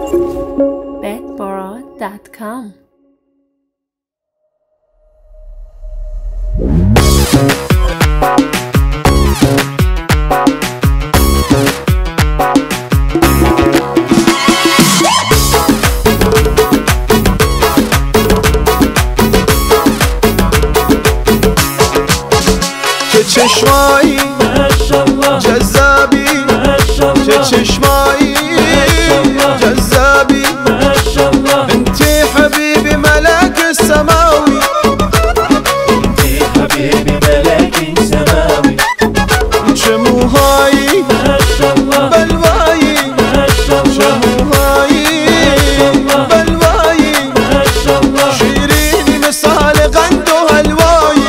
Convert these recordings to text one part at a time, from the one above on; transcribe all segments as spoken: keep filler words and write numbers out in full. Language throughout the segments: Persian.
bedboro dot com. چشمایی جذابی چه چشمایی جذابی انتي حبيبي ملاك السماوي انتي حبيبي ملاك سماوي چه موهایی بلوایی چه موهایی بلوایی شیرینی مثال قند و حلوایی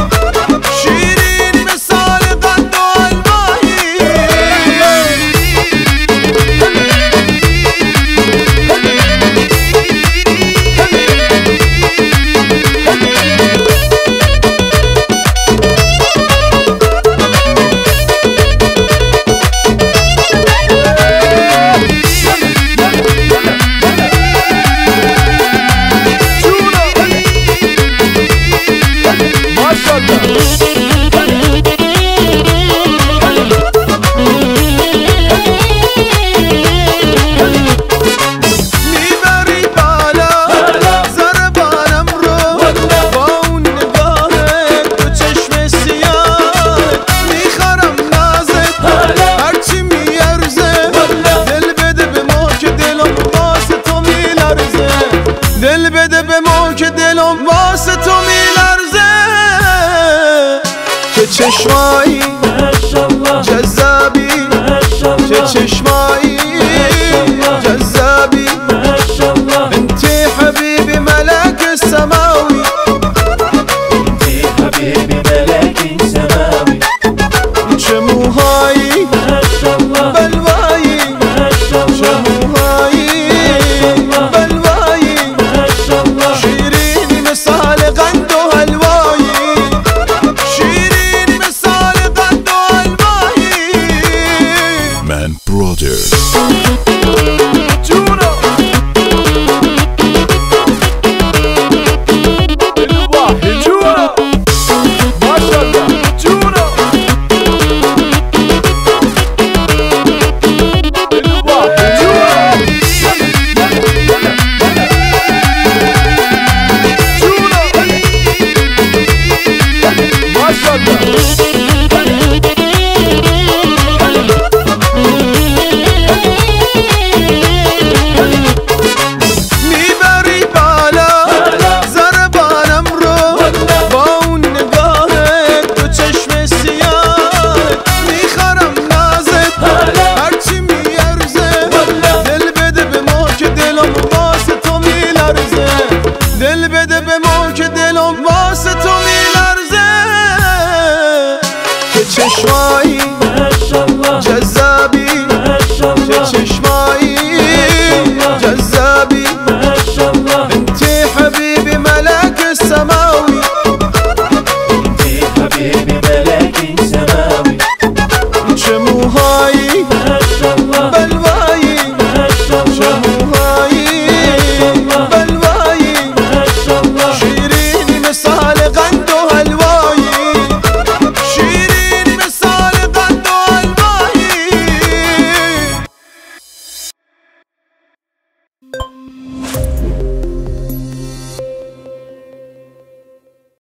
دل بده به ما که دلم واسه تو میلرزه چه چشمایی جذابی چه چشمایی جذابی انتي حبيبي ملاك السماوي انتي حبيبي ملاك سماوي چه موهایی بلوایی چه موهایی بلوایی شیرینی مثال قند و حلوایی شیرینی مثال قند و حلوایی Man Brother.